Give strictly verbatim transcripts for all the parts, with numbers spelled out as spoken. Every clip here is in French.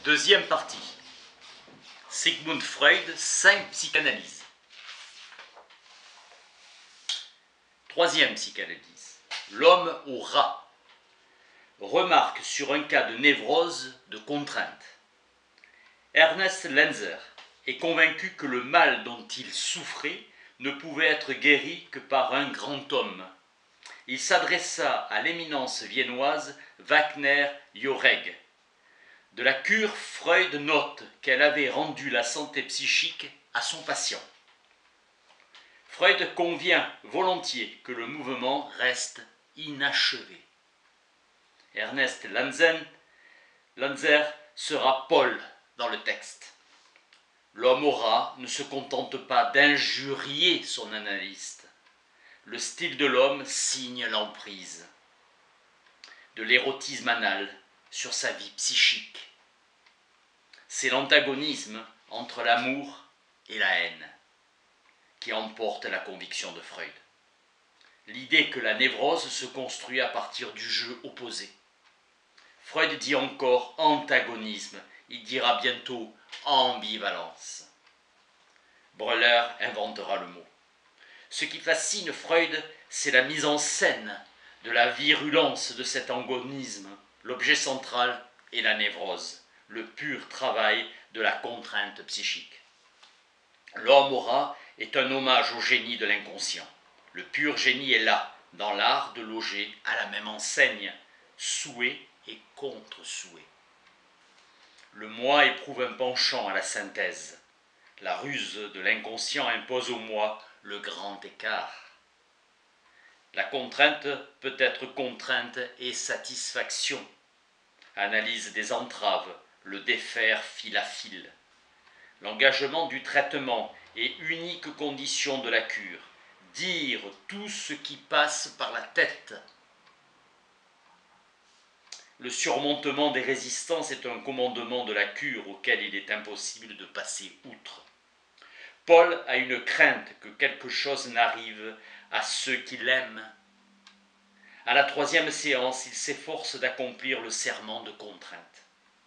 Deuxième partie. Sigmund Freud, cinq psychanalyses. Troisième psychanalyse. L'homme au rat. Remarque sur un cas de névrose de contrainte. Ernest Lenzer est convaincu que le mal dont il souffrait ne pouvait être guéri que par un grand homme. Il s'adressa à l'éminence viennoise Wagner Joreg. De la cure, Freud note qu'elle avait rendu la santé psychique à son patient. Freud convient volontiers que le mouvement reste inachevé. Ernest Lanzen, Lanzer sera Paul dans le texte. L'homme au rat ne se contente pas d'injurier son analyste. Le style de l'homme signe l'emprise de l'érotisme anal sur sa vie psychique. C'est l'antagonisme entre l'amour et la haine qui emporte la conviction de Freud. L'idée que la névrose se construit à partir du jeu opposé. Freud dit encore antagonisme, il dira bientôt ambivalence. Breuer inventera le mot. Ce qui fascine Freud, c'est la mise en scène de la virulence de cet antagonisme. L'objet central est la névrose, le pur travail de la contrainte psychique. L'homme au rat est un hommage au génie de l'inconscient. Le pur génie est là, dans l'art de loger à la même enseigne, souhait et contre-souhait. Le moi éprouve un penchant à la synthèse. La ruse de l'inconscient impose au moi le grand écart. La contrainte peut être contrainte et satisfaction. Analyse des entraves, le défaire fil à fil. L'engagement du traitement est unique condition de la cure. Dire tout ce qui passe par la tête. Le surmontement des résistances est un commandement de la cure auquel il est impossible de passer outre. Paul a une crainte que quelque chose n'arrive à ceux qui l'aiment. À la troisième séance, il s'efforce d'accomplir le serment de contrainte.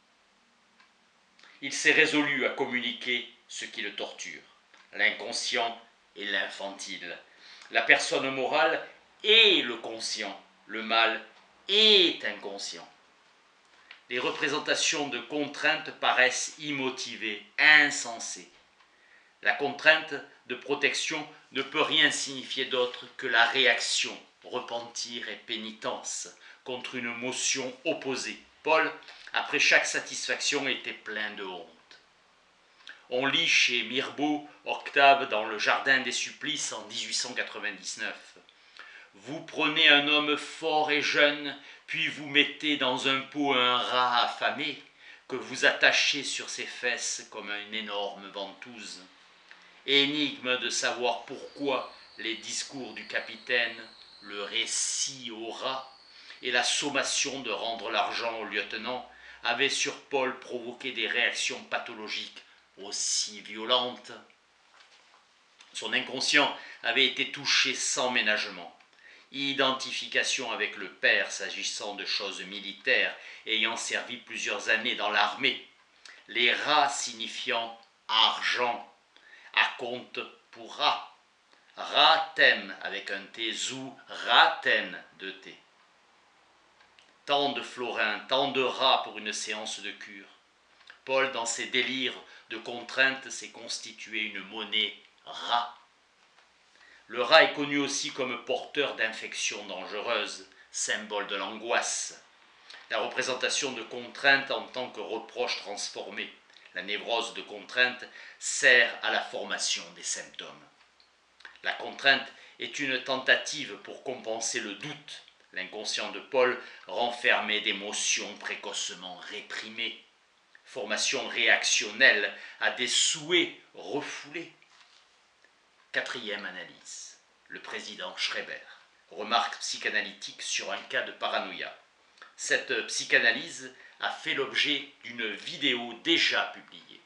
Il s'est résolu à communiquer ce qui le torture, l'inconscient et l'infantile. La personne morale est le conscient, le mal est inconscient. Les représentations de contrainte paraissent immotivées, insensées. La contrainte de protection ne peut rien signifier d'autre que la réaction, repentir et pénitence, contre une motion opposée. Paul, après chaque satisfaction, était plein de honte. On lit chez Mirbeau, Octave, dans Le Jardin des Supplices en dix-huit cent quatre-vingt-dix-neuf. Vous prenez un homme fort et jeune, puis vous mettez dans un pot un rat affamé, que vous attachez sur ses fesses comme une énorme ventouse. Énigme de savoir pourquoi les discours du capitaine, le récit au rat et la sommation de rendre l'argent au lieutenant avaient sur Paul provoqué des réactions pathologiques aussi violentes. Son inconscient avait été touché sans ménagement. Identification avec le père s'agissant de choses militaires ayant servi plusieurs années dans l'armée. Les rats signifiant argent, à compte pour rat. Ratem avec un T, zou, raten, deux T. Tant de florins, tant de rats pour une séance de cure. Paul, dans ses délires de contrainte, s'est constitué une monnaie rat. Le rat est connu aussi comme porteur d'infections dangereuses, symbole de l'angoisse. La représentation de contrainte en tant que reproche transformé. La névrose de contrainte sert à la formation des symptômes. La contrainte est une tentative pour compenser le doute. L'inconscient de Paul renfermait d'émotions précocement réprimées. Formation réactionnelle à des souhaits refoulés. Quatrième analyse. Le président Schreiber. Remarque psychanalytique sur un cas de paranoïa. Cette psychanalyse a fait l'objet d'une vidéo déjà publiée.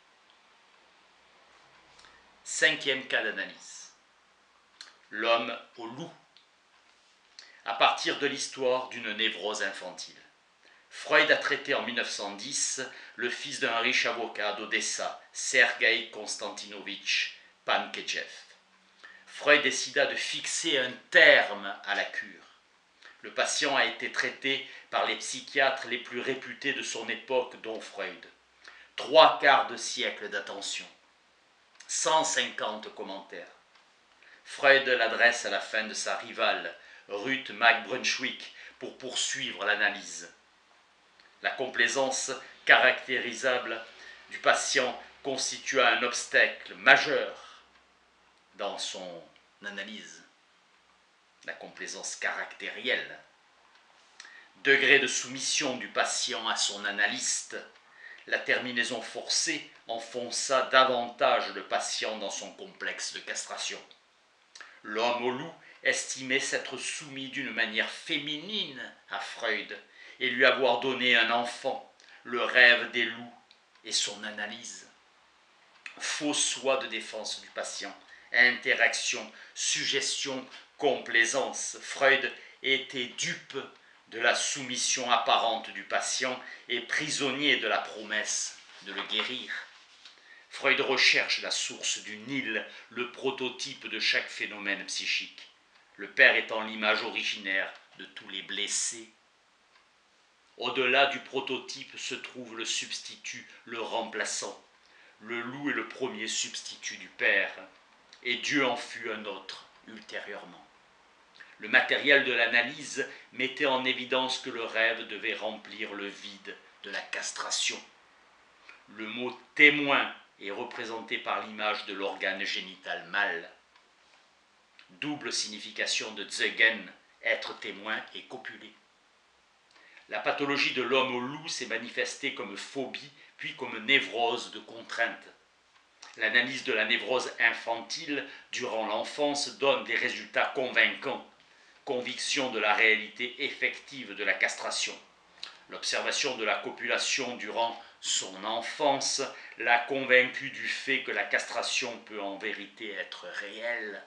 Cinquième cas d'analyse. L'homme au loup. À partir de l'histoire d'une névrose infantile. Freud a traité en mille neuf cent dix le fils d'un riche avocat d'Odessa, Sergueï Konstantinovitch Pankedjev. Freud décida de fixer un terme à la cure. Le patient a été traité par les psychiatres les plus réputés de son époque, dont Freud. Trois quarts de siècle d'attention, cent cinquante commentaires. Freud l'adresse à la fin de sa rivale, Ruth Mac Brunswick, pour poursuivre l'analyse. La complaisance caractérisable du patient constitua un obstacle majeur dans son analyse. La complaisance caractérielle. Degré de soumission du patient à son analyste. La terminaison forcée enfonça davantage le patient dans son complexe de castration. L'homme au loup estimait s'être soumis d'une manière féminine à Freud et lui avoir donné un enfant, le rêve des loups et son analyse. Faux soi de défense du patient, interaction, suggestion, complaisance. Freud était dupe de la soumission apparente du patient et prisonnier de la promesse de le guérir. Freud recherche la source du Nil, le prototype de chaque phénomène psychique, le père étant l'image originaire de tous les blessés. Au-delà du prototype se trouve le substitut, le remplaçant. Le loup est le premier substitut du père, et Dieu en fut un autre ultérieurement. Le matériel de l'analyse mettait en évidence que le rêve devait remplir le vide de la castration. Le mot témoin est représenté par l'image de l'organe génital mâle. Double signification de Zeugen, être témoin et copuler. La pathologie de l'homme au loup s'est manifestée comme phobie, puis comme névrose de contrainte. L'analyse de la névrose infantile durant l'enfance donne des résultats convaincants. Conviction de la réalité effective de la castration. L'observation de la copulation durant son enfance l'a convaincu du fait que la castration peut en vérité être réelle.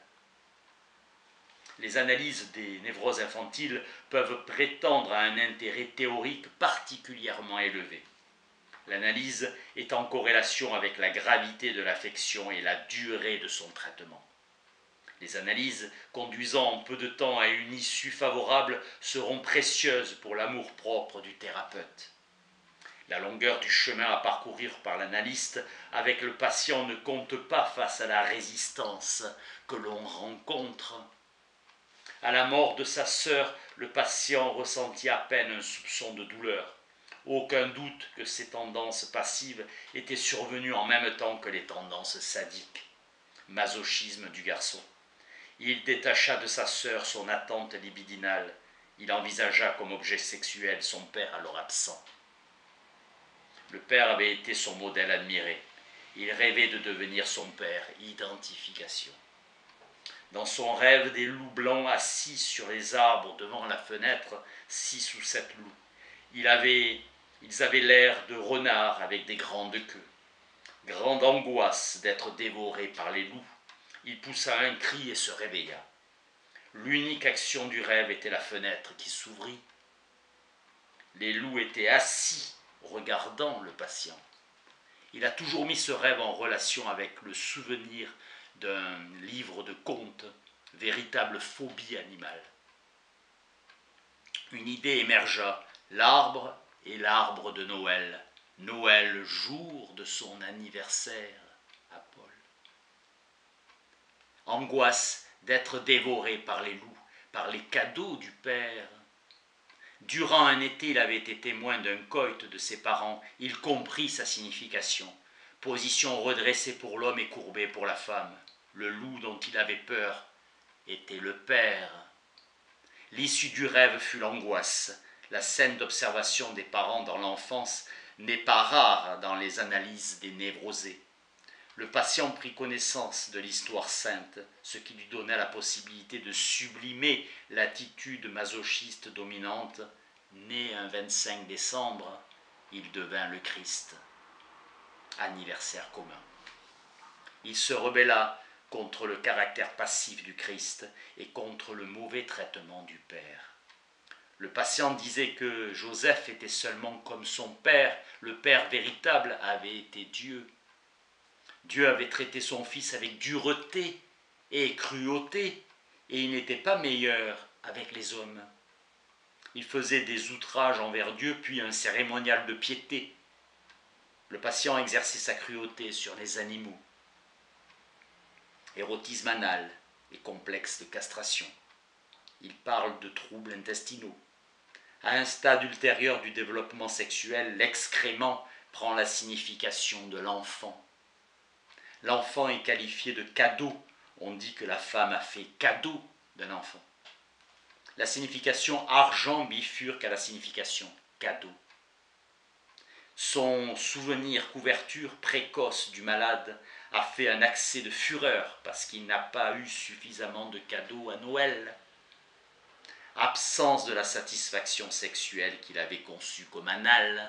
Les analyses des névroses infantiles peuvent prétendre à un intérêt théorique particulièrement élevé. L'analyse est en corrélation avec la gravité de l'affection et la durée de son traitement. Les analyses conduisant en peu de temps à une issue favorable seront précieuses pour l'amour-propre du thérapeute. La longueur du chemin à parcourir par l'analyste avec le patient ne compte pas face à la résistance que l'on rencontre. À la mort de sa sœur, le patient ressentit à peine un soupçon de douleur. Aucun doute que ces tendances passives étaient survenues en même temps que les tendances sadiques. Masochisme du garçon. Il détacha de sa sœur son attente libidinale. Il envisagea comme objet sexuel son père alors absent. Le père avait été son modèle admiré. Il rêvait de devenir son père. Identification. Dans son rêve, des loups blancs assis sur les arbres devant la fenêtre, six ou sept loups. Il avait, ils avaient l'air de renards avec des grandes queues. Grande angoisse d'être dévorés par les loups. Il poussa un cri et se réveilla. L'unique action du rêve était la fenêtre qui s'ouvrit. Les loups étaient assis, regardant le patient. Il a toujours mis ce rêve en relation avec le souvenir d'un livre de contes, véritable phobie animale. Une idée émergea, l'arbre et l'arbre de Noël. Noël, jour de son anniversaire à Paul. Angoisse d'être dévoré par les loups, par les cadeaux du père. Durant un été, il avait été témoin d'un coït de ses parents. Il comprit sa signification. Position redressée pour l'homme et courbée pour la femme. Le loup dont il avait peur était le père. L'issue du rêve fut l'angoisse. La scène d'observation des parents dans l'enfance n'est pas rare dans les analyses des névrosés. Le patient prit connaissance de l'histoire sainte, ce qui lui donna la possibilité de sublimer l'attitude masochiste dominante. Né un vingt-cinq décembre, il devint le Christ. Anniversaire commun. Il se rebella contre le caractère passif du Christ et contre le mauvais traitement du Père. Le patient disait que Joseph était seulement comme son père, le père véritable avait été Dieu. Dieu avait traité son fils avec dureté et cruauté, et il n'était pas meilleur avec les hommes. Il faisait des outrages envers Dieu, puis un cérémonial de piété. Le patient exerçait sa cruauté sur les animaux. Érotisme anal et complexe de castration. Il parle de troubles intestinaux. À un stade ultérieur du développement sexuel, l'excrément prend la signification de l'enfant. L'enfant est qualifié de cadeau. On dit que la femme a fait cadeau d'un enfant. La signification argent bifurque à la signification cadeau. Son souvenir couverture précoce du malade a fait un accès de fureur parce qu'il n'a pas eu suffisamment de cadeaux à Noël. Absence de la satisfaction sexuelle qu'il avait conçue comme anale.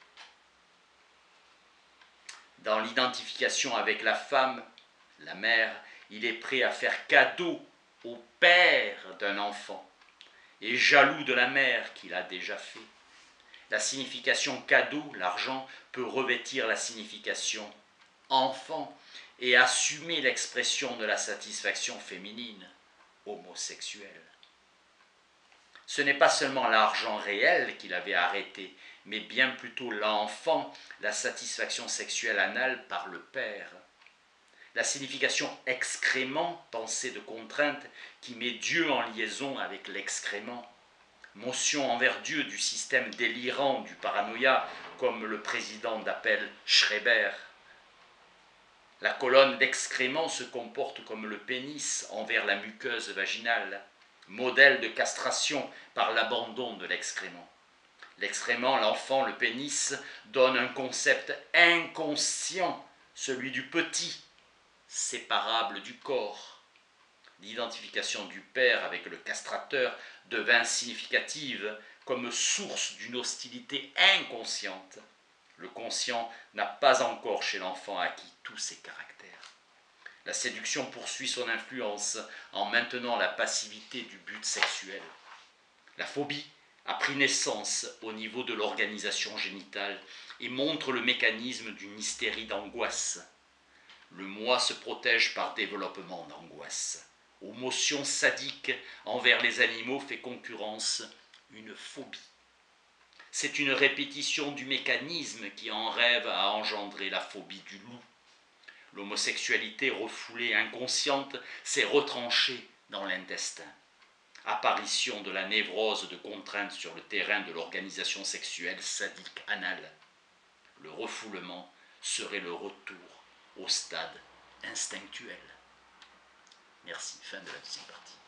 Dans l'identification avec la femme, la mère, il est prêt à faire cadeau au père d'un enfant et jaloux de la mère qu'il a déjà fait. La signification cadeau, l'argent, peut revêtir la signification enfant et assumer l'expression de la satisfaction féminine, homosexuelle. Ce n'est pas seulement l'argent réel qu'il avait arrêté, mais bien plutôt l'enfant, la satisfaction sexuelle anale par le père. La signification excrément, pensée de contrainte, qui met Dieu en liaison avec l'excrément. Motion envers Dieu du système délirant du paranoïa, comme le président d'appelle Schreiber. La colonne d'excréments se comporte comme le pénis envers la muqueuse vaginale, modèle de castration par l'abandon de l'excrément. L'excrément, l'enfant, le pénis, donne un concept inconscient, celui du petit, séparable du corps. L'identification du père avec le castrateur devint significative comme source d'une hostilité inconsciente. Le conscient n'a pas encore chez l'enfant acquis tous ses caractères. La séduction poursuit son influence en maintenant la passivité du but sexuel. La phobie a pris naissance au niveau de l'organisation génitale et montre le mécanisme d'une hystérie d'angoisse. Le moi se protège par développement d'angoisse. Aux motions sadiques envers les animaux fait concurrence une phobie. C'est une répétition du mécanisme qui en rêve à engendrer la phobie du loup. L'homosexualité refoulée, inconsciente, s'est retranchée dans l'intestin. Apparition de la névrose de contrainte sur le terrain de l'organisation sexuelle sadique anale. Le refoulement serait le retour au stade instinctuel. Merci. Fin de la deuxième partie.